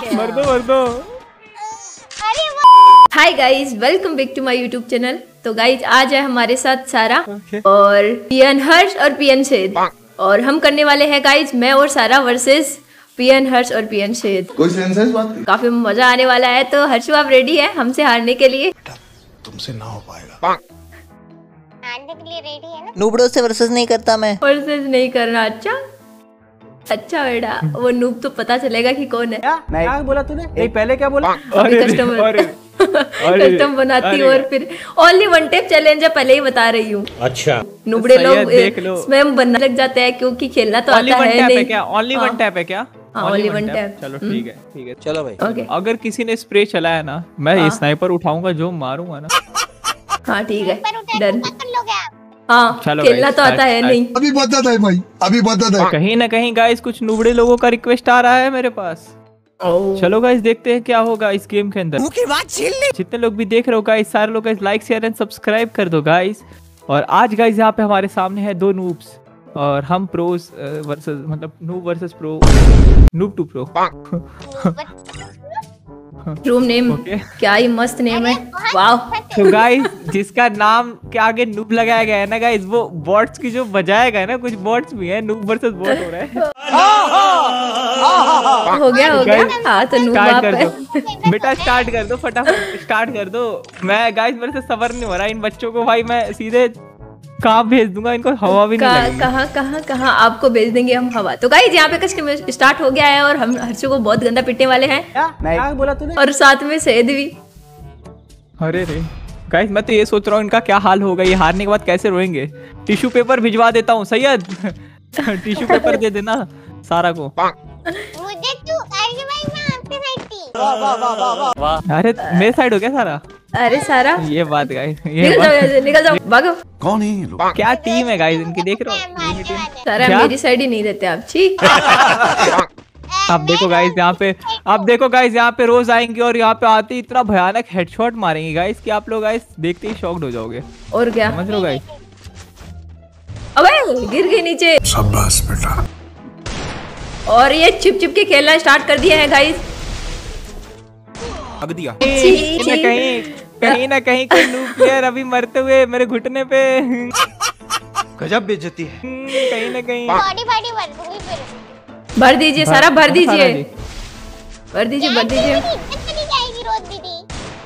मर दो। Hi guys, welcome back to my YouTube channel. तो गाइज आज है हमारे साथ सारा और पियन हर्ष और पियन शेद, और हम करने वाले हैं गाइज मैं और सारा वर्सेस पियन हर्ष और पियन शेद। कोई सेंस है इस बात की? काफी मजा आने वाला है। तो हर्षु आप रेडी है हमसे हारने के लिए? तुमसे ना हो पाएगा। हारने के लिए रेडी है ना? नूबड़ों से वर्सेस नहीं करता मैं। वर्सेस नहीं करना। अच्छा बेटा, वो नूब तो पता चलेगा कि कौन है। क्या बोला तूने? नहीं पहले क्या बोला? कस्टम बनाती हूँ और फिर ओनली वन टैप चैलेंज है, पहले ही बता रही हूँ। अच्छा, नुबड़े लोग स्वयं बनने लग जाते हैं क्योंकि खेलना तो आता है नहीं। क्या ओनली वन टैप है क्या? Only one tap. चलो ठीक है चलो भाई। ओके, अगर किसी ने स्प्रे चलाया ना, मैं स्नाइपर उठाऊंगा, जो मारूंगा ना। हाँ ठीक है, डन। कर लोगे आप? हाँ, चलो खेलना तो आता है नहीं। अभी बदत है भाई, अभी बदत है। कहीं ना कहीं गाइस कुछ नुबड़े लोगों का रिक्वेस्ट आ रहा है मेरे पास। चलो गाइस देखते हैं क्या होगा इस गेम के अंदर। जितने लोग भी देख रहे हो गाइस, सारे लोग guys like share and subscribe कर दो गाइस। और आज गाइस यहाँ पे हमारे सामने है दो नूब्स, और हम प्रोस वर्सेस, मतलब noob versus pro, noob to pro. Room name क्या ही मस्त नेम है, वाह। तो गाइस जिसका नाम के आगे नूब लगाया गया है ना गाइस, वो बॉट्स की जो बजाएगा है ना, कुछ बॉट्स भी है, नूब वर्सेस बॉट हो रहा है। हो गया हाँ, तो नूब आप है। बेटा स्टार्ट कर दो, फटाफट स्टार्ट कर दो। मैं गाइस मेरे से सबर नहीं हो रहा इन बच्चों को भाई, मैं सीधे कहाँ भेज दूंगा इनको, हवा भी नहीं लगेगी। कहाँ आपको भेज देंगे हम हवा। तो गाइस यहाँ पे कस्टम स्टार्ट हो गया है और हम हर्षु को बहुत गंदा पिटने वाले हैं। क्या बोला तूने? और साथ में शहद भी। अरे रे गाइस, मैं तो ये सोच रहा हूँ इनका क्या हाल होगा, ये हारने के बाद कैसे रोएंगे। टिश्यू पेपर भिजवा देता हूँ सैयद। टिश्यू पेपर दे देना सारा को। मुझे तू अरे भाई, मैं आपके साइड थी। अरे मेरे साइड हो गया सारा। अरे सारा ये बात गाइस, निकल जाओ भागो। कौन है ये लोग? क्या टीम है गाइस इनकी, देख रहे हो? सारा मेरी साइड ही नहीं देते आप, ठीक। आप देखो गाइस यहाँ पे, आप देखो गाइस यहाँ पे रोज आएंगे और यहाँ पे आते ही इतना भयानक हेडशॉट मारेंगे गाइस कि आप लोग गाइस देखते ही शॉक्ड हो जाओगे। और क्या समझ लो गाइस। अबे गिर गई नीचे। शाबाश बेटा। और ये छिप छिप के खेलना स्टार्ट कर दिया है गाइस। दिया कहीं ना कहीं कोई नूब प्लेयर अभी मरते हुए मेरे घुटने पे। गजब बेइज्जती है। कहीं ना कहीं बॉडी भर दूंगी फिर। भर दीजिए सारा, भर दीजिए, भर दीजिए, भर दीजिए। चली जाएगी रोज दीदी।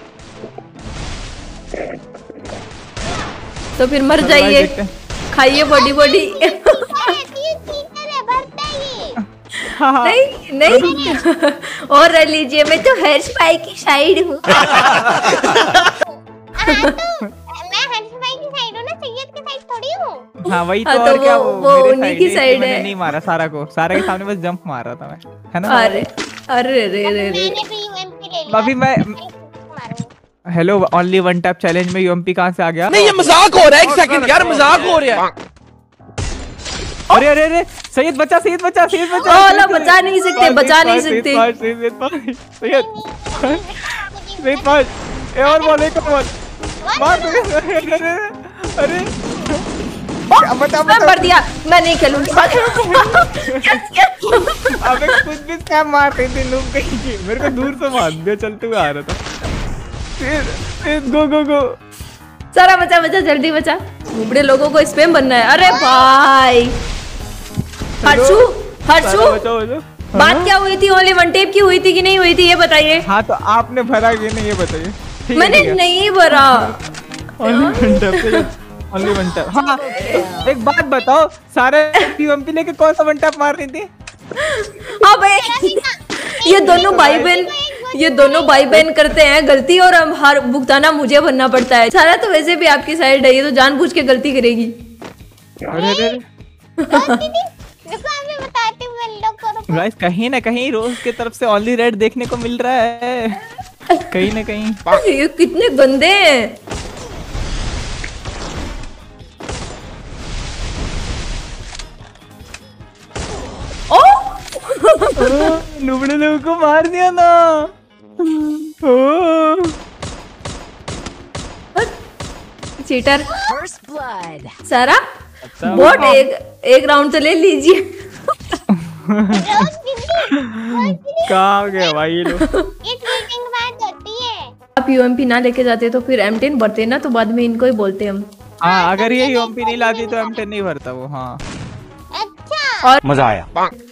तो फिर मर जाइए, खाइए बॉडी बॉडी। नहीं नहीं, और रह लीजिए, मैं तो हर्ष भाई की साइड हूँ। मैं हर्ष भाई की साइड हूँ ना, सैयद की साइड थोड़ी हूँ। हाँ वही तो, हाँ, और तो क्या वो उन्हीं की साइड है। नहीं मारा सारा को, सारा के सामने बस जंप मार रहा था मैं, है ना? अरे अरे रे रे रे, मैंने भी यूएमपी ले लिया। अभी मैं hello only one tap challenge में यूएमपी कहाँ से आ गया? नहीं ये मजाक हो रहा है, एक सेकंड यार, मजाक हो रहा है। अरे अरे अरे, सैयद बचा, सैयद बचा, सैयद बचा। ओला बचा नहीं सकते, बचा नहीं सकते। सैयद और बोल, एक और बोल। अरे बता मैं भर दिया, मैं नहीं खेलूंगी। अबे कुछ भी क्या मार रही थी नूब कहीं की, मेरे को दूर से मार दिया, चलते हुए आ रहा था। गो गो गो, सारा बचा बचा, जल्दी बचा। बड़े लोगों को स्पैम बनना है। अरे भाई हर्षु, हर्षु बात क्या हुई थी? ओनली वन टेप की हुई थी कि नहीं हुई थी, ये बताइए। हाँ तो आपने भरा कि नहीं, ये बताइए। मैंने नहीं भरा। Only one tap. हाँ एक बात बताओ, सारे यूएमपी लेके कौन सा वन टैप मार रही थी? अबे ये दोनों भाई बहन करते हैं गलती, और हम हार भुगताना मुझे बनना पड़ता है। सारा तो वैसे भी आपकी साइड है, ये तो जानबूझ के गलती करेगी। अरे गाइस कहीं ना कहीं रोज के तरफ से ओनली रेड देखने को मिल रहा है, कहीं ना कहीं। ये कितने गंदे हैं। नुबड़े लोगों को मार दिया ना। चीटर सारा बोट, एक राउंड तो ले लीजिए। कहाँ हो गया भाई ये लोग? ये चीटिंग बात होती है। आप यूएमपी ना लेके जाते तो फिर M10 भरते ना, तो बाद में इनको ही बोलते हम। हाँ, अगर ये यूएमपी नहीं लाती तो M10 नहीं भरता वो। हाँ अच्छा और मजा आया।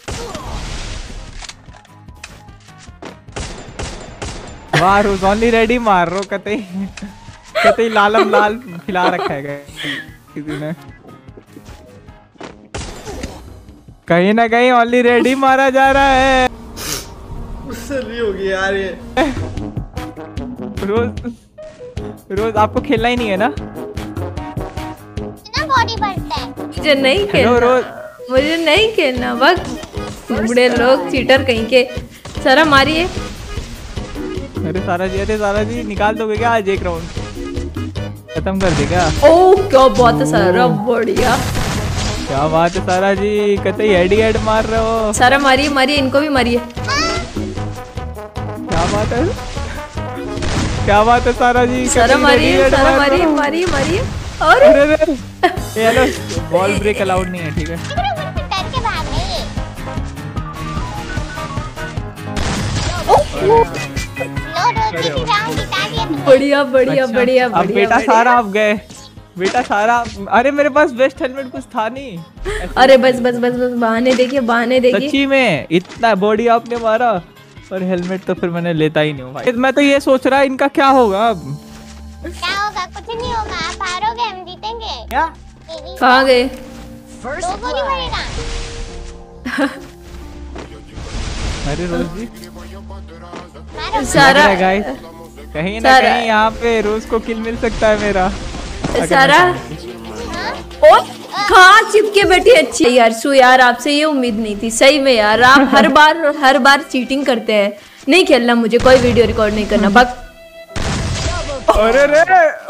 वाह रोज ओनली रेडी मार रो कतई कतई लालम लाल खिला रखा है किसी ने। कहीं ना कहीं ओनली रेडी मारा जा रहा है। उससे नहीं होगी यार ये। रोज आपको खेलना ही नहीं है ना? ना बॉडी बढ़ता है। मुझे नहीं खेलना, मुझे नहीं खेलना। वक्त बूढ़े लोग चीटर कहीं के। सारा मारिए। अरे सारा जी निकाल दोगे क्या आज एक राउंड? खत्म कर देगा। ओह क्या बात है सारा, बढ़िया। क्या बात है सारा जी, कतई हेड मार रहे हो। सारा मारिए मारिए, इनको भी मारिए। क्या बात है, क्या बात है सारा जी। सारा मारिए, सारा मारिए मारिए मारिए। और हेलो, बॉल ब्रेक अलाउड नहीं है, ठीक है। डर के भाग गए। राउंड जिता दिया तुमने। बढ़िया बढ़िया अच्छा, बढ़िया अब बेटा सारा आप गए। बेटा सारा, अरे मेरे पास बेस्ट हेलमेट कुछ था नहीं। अरे बस बस बस बस, बहाने देखिए बहाने देखिए। सच्ची में इतना बॉडी आपने मारा और हेलमेट तो फिर मैंने लेता ही नहीं हूँ भाई। मैं तो ये सोच रहा इनका क्या होगा अब। क्या होगा? कुछ नहीं होगा, आप हारोगे, हम जीतेंगे। क्या? कहाँ गए? दो गोली मारेगा। अरे रोज जी मारो। सारा गाइस, कहीं ना कहीं यहाँ पे रोज को किल मिल सकता है मेरा। सारा ओ कहाँ चिपके बैठी। अच्छी यार सु यार, आपसे ये उम्मीद नहीं थी सही में यार। आप हर बार चीटिंग करते हैं। नहीं खेलना मुझे, कोई वीडियो रिकॉर्ड नहीं करना। बक अरे रे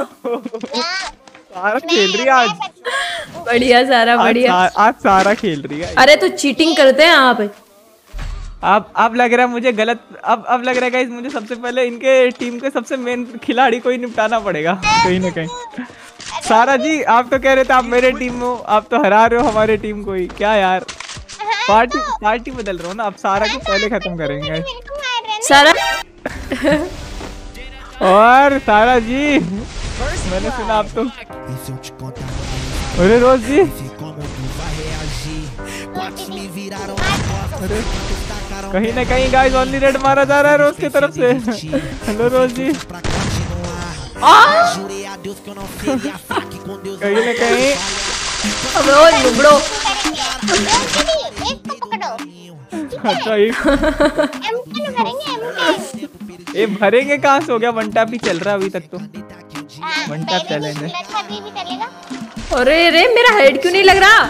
सारा खेल रही है आज। बढ़िया सारा बढ़िया। आज सारा खेल रही है। अरे तो चीटिंग करते हैं आप। अब लग रहा है मुझे गलत। अब लग रहा है गाइस, मुझे सबसे पहले इनके टीम के सबसे मेन खिलाड़ी को ही निपटाना पड़ेगा कहीं ना कहीं। सारा जी आप तो कह रहे थे आप मेरे टीम में हो, आप तो हरा रहे हो हमारे टीम को ही। क्या यार, पार्टी बदल रहा हो ना। अब सारा को पहले खत्म करेंगे सारा। और सारा जी मैंने सुना आप तो। अरे रोज जी, अरे कहीं ना कहीं गाइस ओनली रेड मारा जा रहा है रोज की तरफ से। हेलो रोज जी, कहीं ना कहीं अब वो लुबड़ो। एक को पकड़ो। अच्छा M10 भरेंगे, M10। ये भरेंगे कहाँ से? हो गया वन टैप ही चल रहा है अभी तक तो। हाँ, वन टैप चैलेंज है। अभी भी चलेगा। अरे रे मेरा हेड क्यों नहीं लग रहा?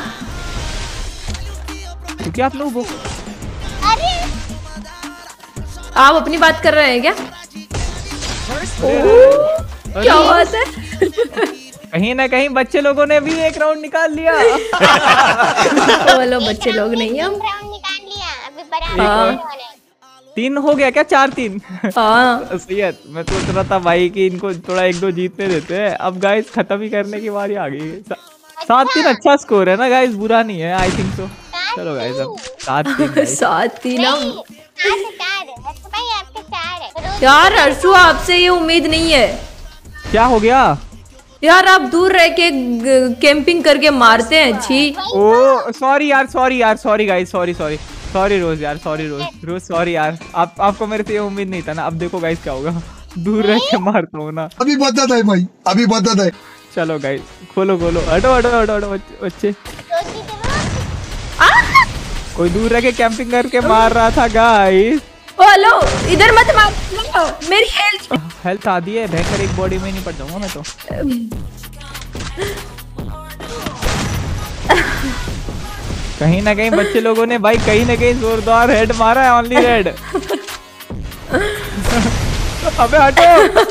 क्योंकि आप लोग अरे आप अपनी बात कर रहे हैं क्या? क्या बात है। कहीं ना कहीं बच्चे लोगों ने भी एक राउंड निकाल लिया। बोलो बच्चे लोग नहीं हम। राउंड निकाल लिया, अभी बराबर 3 हो गया क्या? 4-3। हाँ सही है। मैं सोच रहा था भाई कि इनको थोड़ा 1-2 जीतने देते हैं। अब गाइस खत्म ही करने की बारी आ गई। 7-3 अच्छा स्कोर है ना गाइस, बुरा नहीं है आई थिंक तो। चलो गाइस अब 7-3। 7-3 हम। 4 भाई आपके 4 है। यार अर्शु आपसे ये उम्मीद नहीं है। क्या हो गया यार? आप दूर रह के कैंपिंग करके मारते हैं। छी। Oh sorry guys, sorry Rose यार, रोज सॉरी यार। आपको मेरे से ये उम्मीद नहीं था ना। अब देखो गाइस क्या होगा, दूर रह के मारता हूँ ना। अभी बदत है भाई, अभी बदत है। चलो गाइस खोलो हटो बच्चे। कोई दूर रह के कैंपिंग करके मार रहा था गाइस। ओ हेलो, इधर मत मार, मेरी हेल्थ आधी है। भयंकर एक बॉडी में नहीं पड़ जाऊंगा मैं तो। कहीं ना कहीं बच्चे लोगों ने भाई कहीं ना कहीं जोरदार हेड मारा है। Only red. अबे हटो,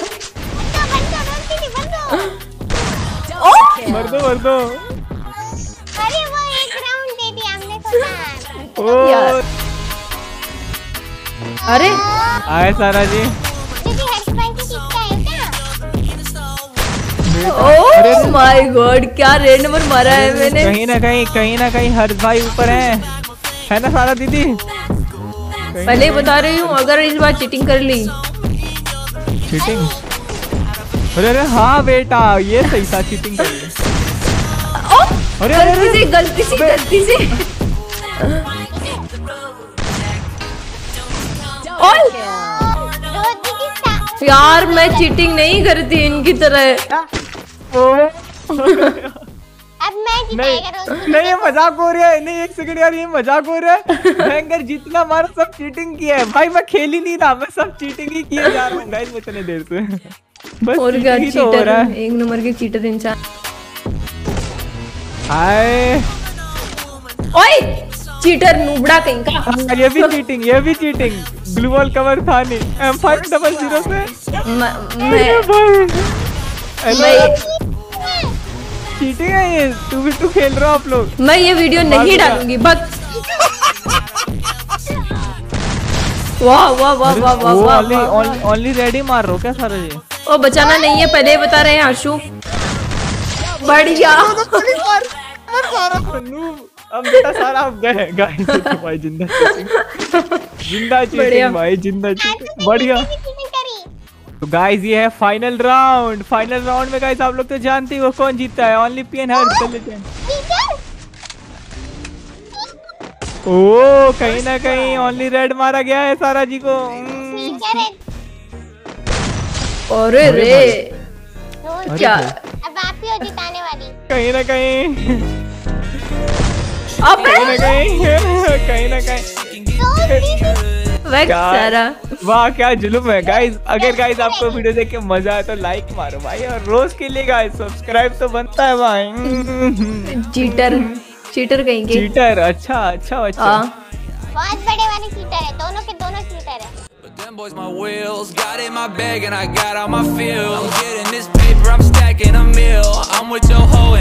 मर दो। अरे वो एक राउंड दे दिया हमने तो। ओ अरे आए सारा जी। क्योंकि हेड पॉइंट की किसका है क्या? ओह माय गॉड, क्या रेड नंबर मारा है मैंने। कहीं ना कहीं हर भाई ऊपर है ना सारा दीदी। पहले ही बता रही हूँ, अगर इस बार चीटिंग कर ली। चीटिंग? अरे हाँ बेटा, ये सही था, चीटिंग कर ली। अरे गलती से यार मैं चीटिंग नहीं करती इनकी तरह। अब मैं जीतेगा। नहीं ये मजाक हो रहा है। नहीं एक सेकंड यार, ये मजाक हो रहा है। भयंकर जितना मारा सब चीटिंग किया है भाई, मैं खेल ही नहीं रहा, मैं सब चीटिंग ही किए जा रहा हूँ गाइस इतने देर से। बस और क्या चीटिंग ही तो हो रहा है। एक नंबर के चीटर इंसान। हाय ओए चीटर नूबड़ा कहीं का। ये भी चीटिंग। ग्लू वॉल कवर था नहीं। M500 से चीटिंग है ये। 2v2 खेल रहे हो आप लोग। मैं ये वीडियो नहीं डालूंगी बस। वाह वाह वाह वाह वाह वाह। ओनली रेडी मार रहे हो क्या सारा ये? ओ बचाना नहीं है, पहले बता रहे हैं आशु। बढ़िया। अब बेटा सारा अब गए गाइस भाई। जिंदा चीटिंग भाई, जिंदा चीटिंग। बढ़िया। तो गाइस ये है फाइनल राउंड में गाइस आप लोग तो जानते ही वो कौन जीतता है। ओनली PN हर्ष। ओ कहीं ना कहीं ओनली रेड मारा गया है सारा जी को। अरे रे क्या अब आप ही हो जिताने वाली। कहीं ना कहीं वाह क्या जुलुम है गाइस। अगर गाइस आपको वीडियो देख के मजा आए तो लाइक मारो भाई, और रोज के लिए गाइस सब्सक्राइब तो बनता है भाई। चीटर कहेंगे। चीटर अच्छा। बहुत बड़े वाले चीटर है, दोनों के दोनों चीटर है। Them boys my wheels, got in my bag and I got out my field. I'm getting this paper, I'm stacking a meal. I'm with your whole